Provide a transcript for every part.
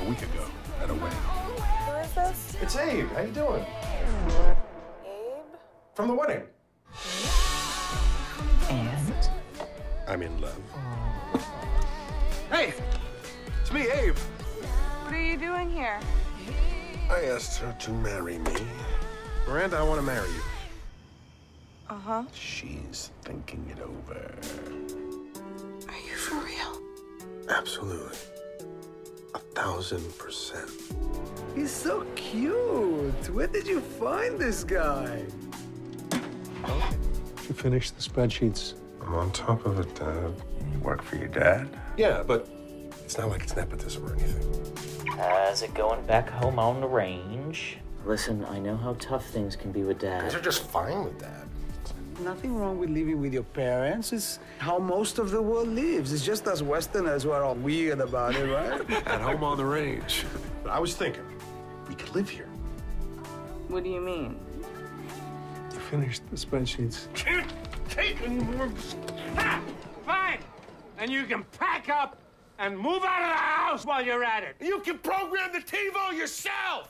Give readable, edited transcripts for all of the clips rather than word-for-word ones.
week ago at a wedding. Who is this? It's Abe. How you doing? Abe? From the wedding. And? I'm in love. Hey, it's me, Abe. What are you doing here? I asked her to marry me. Miranda, I want to marry you. Uh-huh. She's thinking it over. Are you for real? Absolutely. 1000%. He's so cute. Where did you find this guy? You finished the spreadsheets? I'm on top of it, Dad. You work for your dad? Yeah, but it's not like it's nepotism or anything. How's it going back home on the range? Listen, I know how tough things can be with Guys Dad. are just fine with that. Nothing wrong with living with your parents. It's how most of the world lives. It's just us Westerners who are all weird about it, right? At home on the range. But I was thinking, we could live here. What do you mean? You finished the spreadsheets. Can't take anymore. Ah, fine. And you can pack up and move out of the house while you're at it. You can program the TiVo yourself.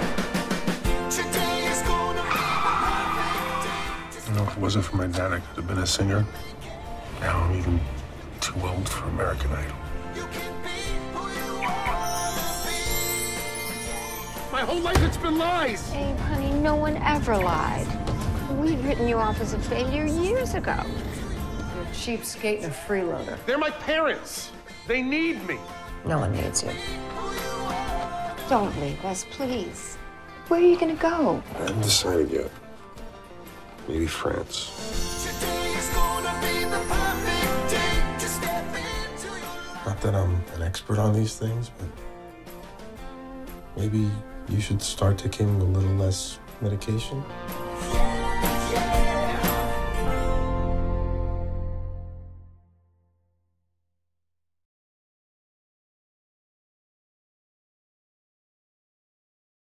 Today is gonna be You know, if it wasn't for my dad, I could have been a singer. Now I'm even too old for American Idol. you can be who you wanna be. My whole life it's been lies. Abe, honey, no one ever lied. We'd written you off as a failure years ago. You're a cheapskate and a freeloader. They're my parents. They need me. No one needs you. Don't leave us, please. Where are you gonna go? I haven't decided yet. Maybe France. Today is gonna be the perfect day to step into your life. Not that I'm an expert on these things, but maybe you should start taking a little less medication.